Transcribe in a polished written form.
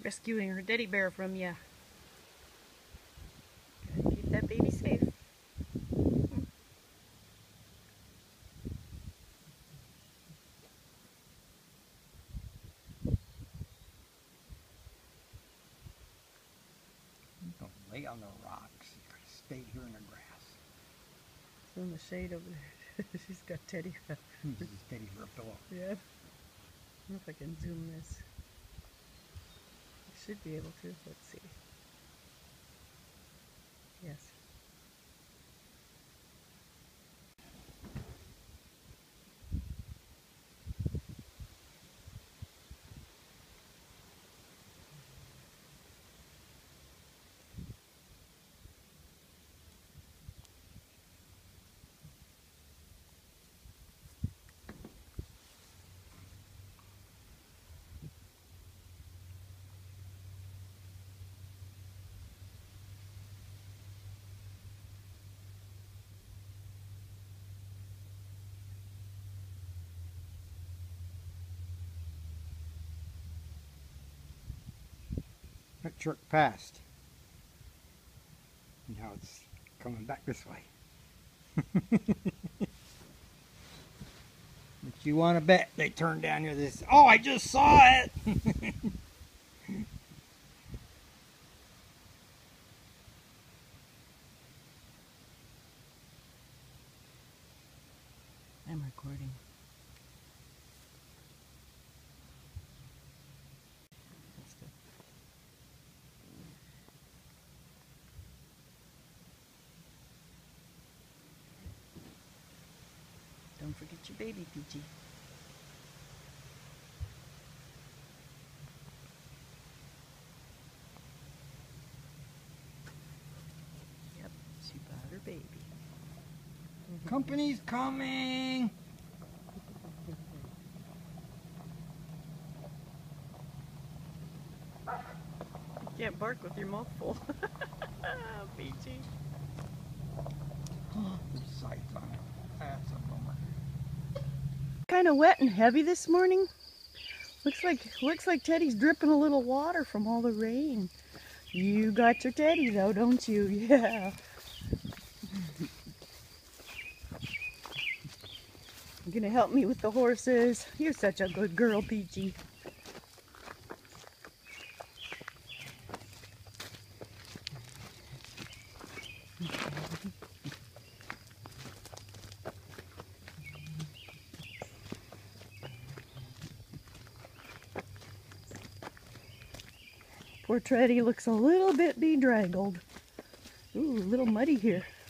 rescuing her teddy bear from you. Gotta keep that baby safe. Don't lay on the rocks. You gotta stay here in the grass. It's in the shade over there. She's got Teddy. This is Teddy for a pillow. Yeah. I don't know if I can zoom this. I should be able to. Let's see. Yes. That truck passed. Now it's coming back this way. But you want to bet they turned down here this. Oh, I just saw it! I'm recording. That's good. Don't forget your baby, Peachy. Yep, she brought her baby. Company's coming! You can't bark with your mouth full. Peachy. There's sights on it. That's a bummer. Kind of wet and heavy this morning. Looks like Teddy's dripping a little water from all the rain. You got your Teddy though, don't you? Yeah. You gonna help me with the horses? You're such a good girl, Peachy. Poor Teddy looks a little bit bedraggled. Ooh, a little muddy here.